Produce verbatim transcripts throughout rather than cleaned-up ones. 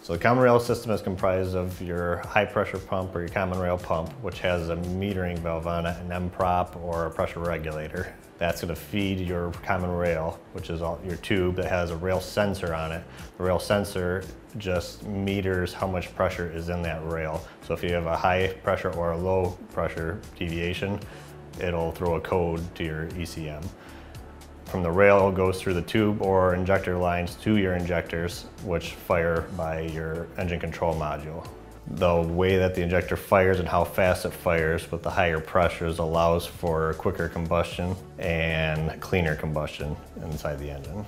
So the common rail system is comprised of your high pressure pump or your common rail pump, which has a metering valve on it, an M prop or a pressure regulator. That's going to feed your common rail, which is all, your tube that has a rail sensor on it. The rail sensor just meters how much pressure is in that rail. So if you have a high pressure or a low pressure deviation, it'll throw a code to your E C M. From the rail, it goes through the tube or injector lines to your injectors, which fire by your engine control module. The way that the injector fires and how fast it fires with the higher pressures allows for quicker combustion and cleaner combustion inside the engine.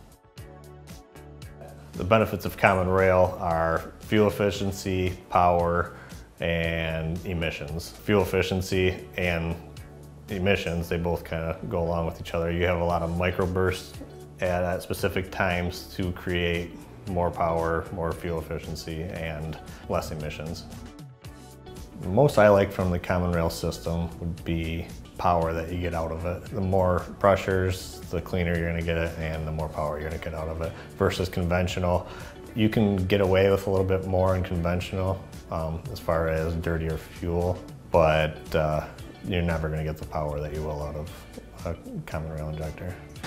The benefits of common rail are fuel efficiency, power, and emissions. Fuel efficiency and emissions, they both kind of go along with each other. You have a lot of microbursts at, at specific times to create more power, more fuel efficiency, and less emissions. The most I like from the common rail system would be power that you get out of it. The more pressures, the cleaner you're going to get it, and the more power you're going to get out of it. Versus conventional, you can get away with a little bit more in conventional um, as far as dirtier fuel, but uh, you're never going to get the power that you will out of a common rail injector.